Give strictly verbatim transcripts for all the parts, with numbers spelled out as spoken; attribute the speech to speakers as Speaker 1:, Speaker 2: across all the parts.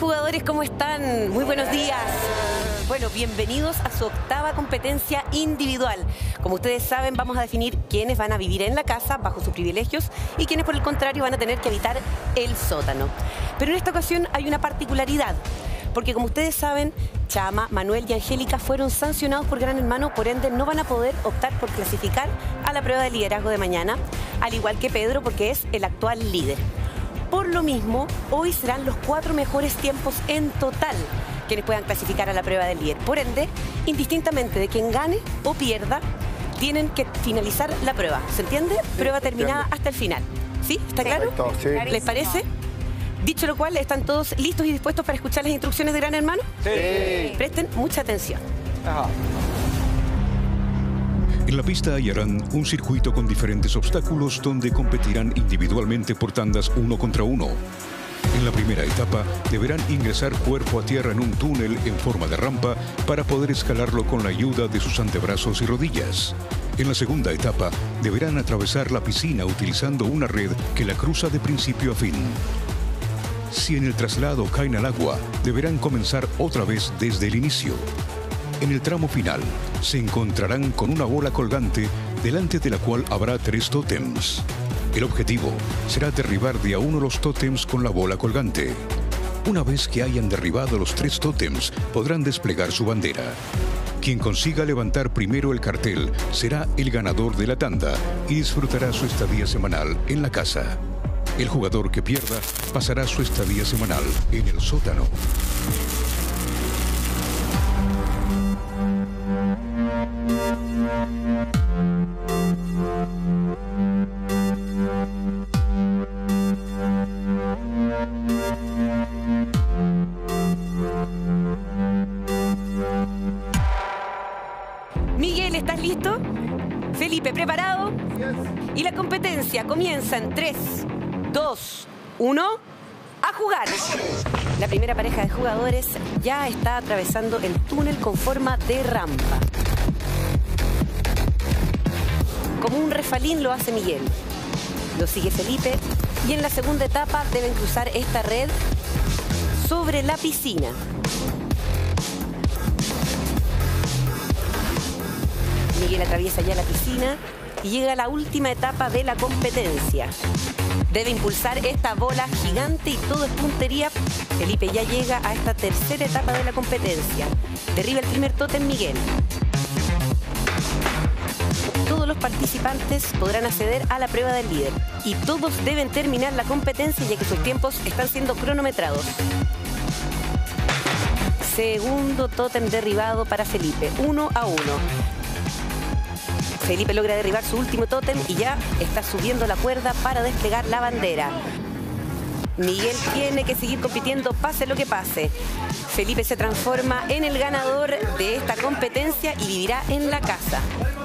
Speaker 1: jugadores, ¿cómo están? Muy buenos días. Bueno, bienvenidos a su octava competencia individual. Como ustedes saben, vamos a definir quiénes van a vivir en la casa bajo sus privilegios y quiénes, por el contrario, van a tener que habitar el sótano. Pero en esta ocasión hay una particularidad, porque como ustedes saben, Chama, Manuel y Angélica fueron sancionados por Gran Hermano, por ende no van a poder optar por clasificar a la prueba de liderazgo de mañana, al igual que Pedro, porque es el actual líder. Por lo mismo, hoy serán los cuatro mejores tiempos en total quienes puedan clasificar a la prueba del líder. Por ende, indistintamente de quien gane o pierda, tienen que finalizar la prueba. ¿Se entiende? Sí, prueba terminada hasta el final. ¿Sí? ¿Está claro?
Speaker 2: Sí.
Speaker 1: ¿Les parece? Dicho lo cual, ¿están todos listos y dispuestos para escuchar las instrucciones de Gran Hermano?
Speaker 2: Sí.
Speaker 1: Presten mucha atención.
Speaker 2: Ajá.
Speaker 3: En la pista hallarán un circuito con diferentes obstáculos donde competirán individualmente por tandas uno contra uno. En la primera etapa deberán ingresar cuerpo a tierra en un túnel en forma de rampa para poder escalarlo con la ayuda de sus antebrazos y rodillas. En la segunda etapa deberán atravesar la piscina utilizando una red que la cruza de principio a fin. Si en el traslado caen al agua, deberán comenzar otra vez desde el inicio. En el tramo final, se encontrarán con una bola colgante delante de la cual habrá tres tótems. El objetivo será derribar de a uno los tótems con la bola colgante. Una vez que hayan derribado los tres tótems, podrán desplegar su bandera. Quien consiga levantar primero el cartel será el ganador de la tanda y disfrutará su estadía semanal en la casa. El jugador que pierda pasará su estadía semanal en el sótano.
Speaker 1: Miguel, ¿estás listo? Felipe, ¿preparado? Yes. Y la competencia comienza en tres, dos, uno, ¡a jugar! La primera pareja de jugadores ya está atravesando el túnel con forma de rampa. Como un refalín lo hace Miguel. Lo sigue Felipe y en la segunda etapa deben cruzar esta red sobre la piscina. Miguel atraviesa ya la piscina y llega a la última etapa de la competencia. Debe impulsar esta bola gigante y todo es puntería. Felipe ya llega a esta tercera etapa de la competencia. Derriba el primer tótem Miguel. Todos los participantes podrán acceder a la prueba del líder y todos deben terminar la competencia ya que sus tiempos están siendo cronometrados. Segundo tótem derribado para Felipe, uno a uno. Felipe logra derribar su último tótem y ya está subiendo la cuerda para desplegar la bandera. Miguel tiene que seguir compitiendo, pase lo que pase. Felipe se transforma en el ganador de esta competencia y vivirá en la casa.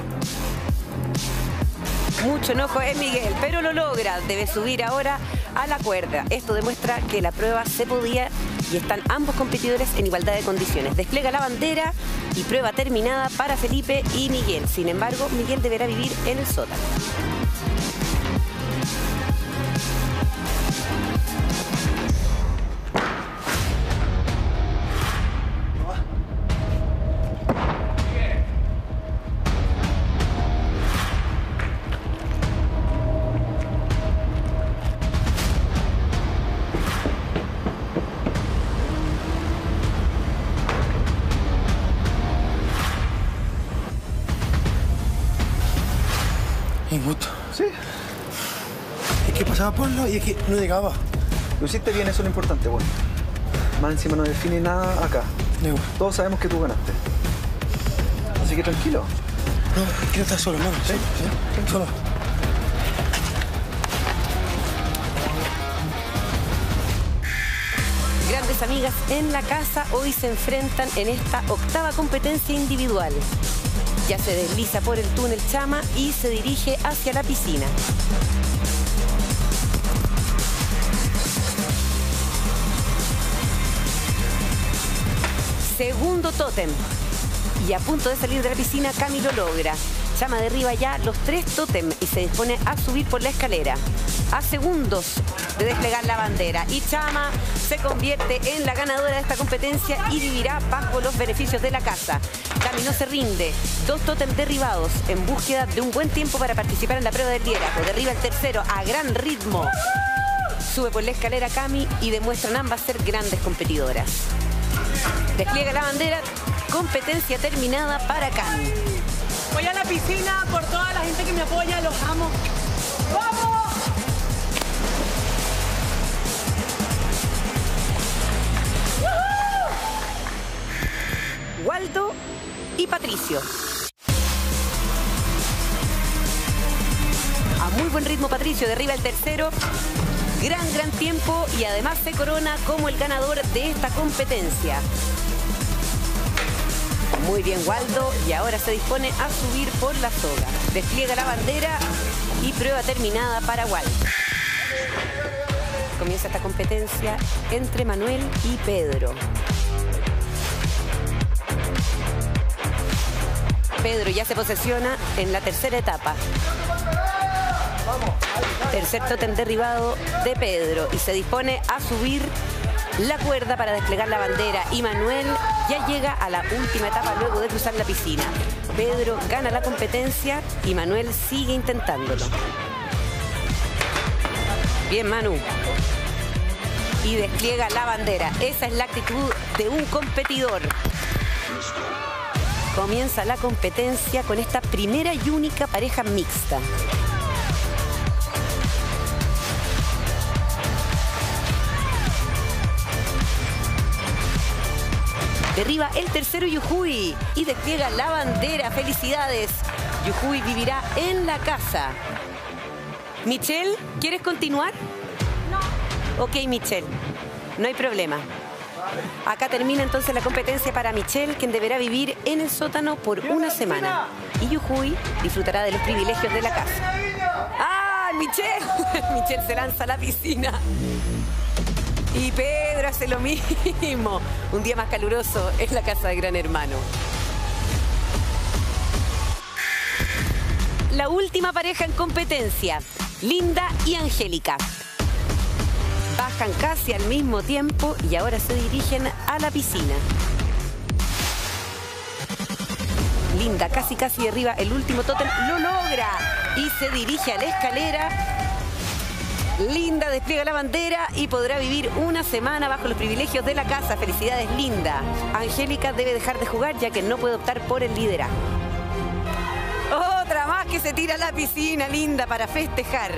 Speaker 1: Mucho enojo en Miguel, pero lo logra. Debe subir ahora a la cuerda. Esto demuestra que la prueba se podía y están ambos competidores en igualdad de condiciones. Despliega la bandera y prueba terminada para Felipe y Miguel. Sin embargo, Miguel deberá vivir en el sótano.
Speaker 2: Injusto. Sí. Es que pasaba por lo y es que no llegaba.
Speaker 4: Lo hiciste bien, eso es lo importante, bueno. Más encima no define nada acá.
Speaker 2: No.
Speaker 4: Todos sabemos que tú ganaste. Así que tranquilo.
Speaker 2: No, es que no estás solo, hermano.
Speaker 4: Sí, sí, sí.
Speaker 2: Solo.
Speaker 1: Grandes amigas en la casa hoy se enfrentan en esta octava competencia individual. Ya se desliza por el túnel Chama y se dirige hacia la piscina. Segundo tótem. Y a punto de salir de la piscina, Cami lo logra. Chama derriba ya los tres tótem y se dispone a subir por la escalera. a segundos de desplegar la bandera. Y Chama se convierte en la ganadora de esta competencia y vivirá bajo los beneficios de la casa. Cami no se rinde. Dos tótems derribados en búsqueda de un buen tiempo para participar en la prueba del liderazgo. Derriba el tercero a gran ritmo. Sube por la escalera Cami y demuestran ambas ser grandes competidoras. Despliega la bandera. Competencia terminada para Cami.
Speaker 5: Voy a la piscina por toda la gente que me apoya. Los amo. ¡Vamos!
Speaker 1: Waldo y Patricio. A muy buen ritmo Patricio, derriba el tercero. Gran, gran tiempo y además se corona como el ganador de esta competencia. Muy bien Waldo y ahora se dispone a subir por la soga. Despliega la bandera y prueba terminada para Waldo. Comienza esta competencia entre Manuel y Pedro. Pedro ya se posesiona en la tercera etapa. Tercer tótem derribado de Pedro y se dispone a subir la cuerda para desplegar la bandera. Y Manuel ya llega a la última etapa luego de cruzar la piscina. Pedro gana la competencia y Manuel sigue intentándolo. Bien, Manu. Y despliega la bandera. Esa es la actitud de un competidor. Comienza la competencia con esta primera y única pareja mixta. Derriba el tercero Yujuy y despliega la bandera. ¡Felicidades! Yujuy vivirá en la casa. Michelle, ¿quieres continuar? No. Ok, Michelle, no hay problema. Acá termina entonces la competencia para Michelle, quien deberá vivir en el sótano por una semana. Y Yujuy disfrutará de los privilegios de la casa. ¡Ah, Michelle! Michelle se lanza a la piscina. Y Pedro hace lo mismo. Un día más caluroso en la casa de Gran Hermano. La última pareja en competencia, Linda y Angélica. Bajan casi al mismo tiempo y ahora se dirigen a la piscina. Linda casi casi derriba el último tótem, lo logra y se dirige a la escalera. Linda despliega la bandera y podrá vivir una semana bajo los privilegios de la casa. Felicidades, Linda. Angélica debe dejar de jugar ya que no puede optar por el liderazgo. Otra más que se tira a la piscina, Linda, para festejar.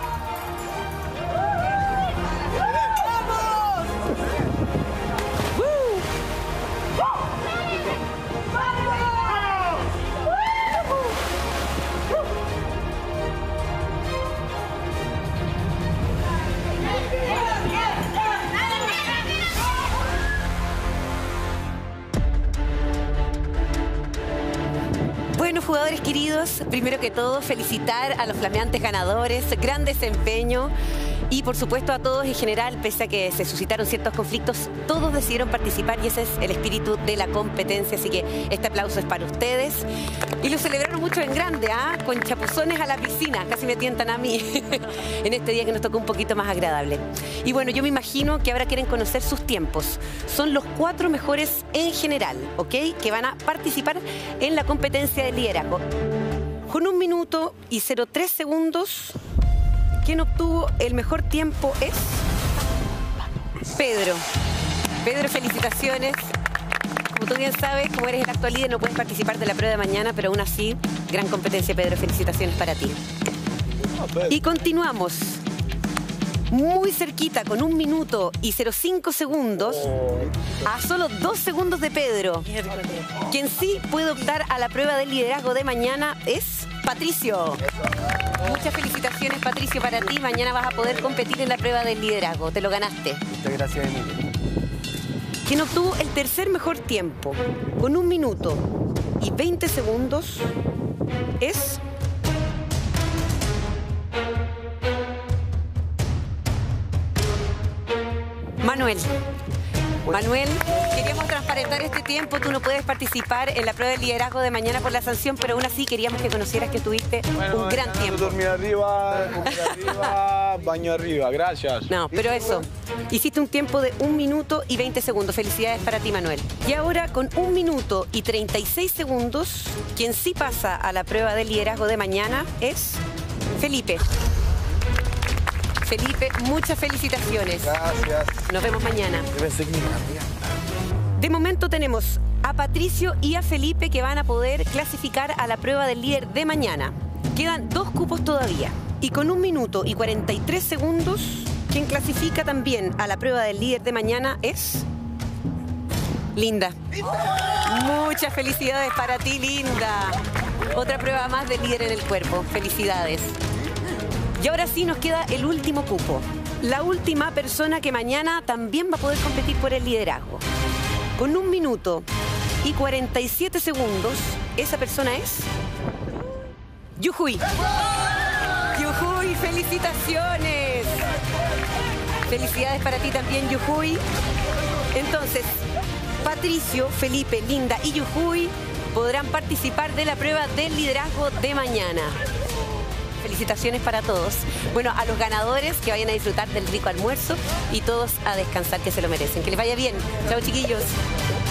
Speaker 1: Bueno, jugadores queridos, primero que todo felicitar a los flameantes ganadores, gran desempeño y por supuesto a todos en general, pese a que se suscitaron ciertos conflictos, todos decidieron participar y ese es el espíritu de la competencia, así que este aplauso es para ustedes. Y lo celebraron mucho en grande, ¿ah? Con chapuzones a la piscina, casi me tientan a mí en este día que nos tocó un poquito más agradable. Y bueno, yo me imagino que ahora quieren conocer sus tiempos. Son los cuatro mejores en general, ¿ok? Que van a participar en la competencia de liderazgo. Con un minuto y cero tres segundos, quien obtuvo el mejor tiempo es Pedro. Pedro, felicitaciones. Como tú bien sabes, como eres el actual líder, no puedes participar de la prueba de mañana, pero aún así, gran competencia, Pedro. Felicitaciones para ti. Y continuamos. Muy cerquita, con un minuto y cero cinco segundos, a solo dos segundos de Pedro. Quien sí puede optar a la prueba del liderazgo de mañana es Patricio. Muchas felicitaciones, Patricio, para ti. Mañana vas a poder competir en la prueba del liderazgo. Te lo ganaste.
Speaker 4: Muchas gracias, Emilio.
Speaker 1: Quien obtuvo el tercer mejor tiempo, con un minuto y veinte segundos, es Manuel. Manuel, queríamos transparentar este tiempo. Tú no puedes participar en la prueba de liderazgo de mañana por la sanción, pero aún así queríamos que conocieras que tuviste
Speaker 6: Bueno,
Speaker 1: un gran tiempo.
Speaker 6: Dormir arriba, comer arriba, baño arriba. Gracias.
Speaker 1: No, pero eso. Hiciste un tiempo de un minuto y veinte segundos. Felicidades para ti, Manuel. Y ahora, con un minuto y treinta y seis segundos, quien sí pasa a la prueba de liderazgo de mañana es Felipe. Felipe, muchas felicitaciones.
Speaker 6: Gracias.
Speaker 1: Nos vemos mañana.
Speaker 2: Yo pensé que me cambiaba.
Speaker 1: De momento tenemos a Patricio y a Felipe que van a poder clasificar a la prueba del líder de mañana. Quedan dos cupos todavía. Y con un minuto y cuarenta y tres segundos, quien clasifica también a la prueba del líder de mañana es... Linda. Muchas felicidades para ti, Linda. Otra prueba más de líder en el cuerpo. Felicidades. Y ahora sí nos queda el último cupo. La última persona que mañana también va a poder competir por el liderazgo. Con un minuto y cuarenta y siete segundos, esa persona es... Yujuy. Yujuy, felicitaciones. Felicidades para ti también, Yujuy. Entonces, Patricio, Felipe, Linda y Yujuy podrán participar de la prueba del liderazgo de mañana. Felicitaciones para todos. Bueno, a los ganadores que vayan a disfrutar del rico almuerzo y todos a descansar, que se lo merecen. Que les vaya bien. Chao, chiquillos.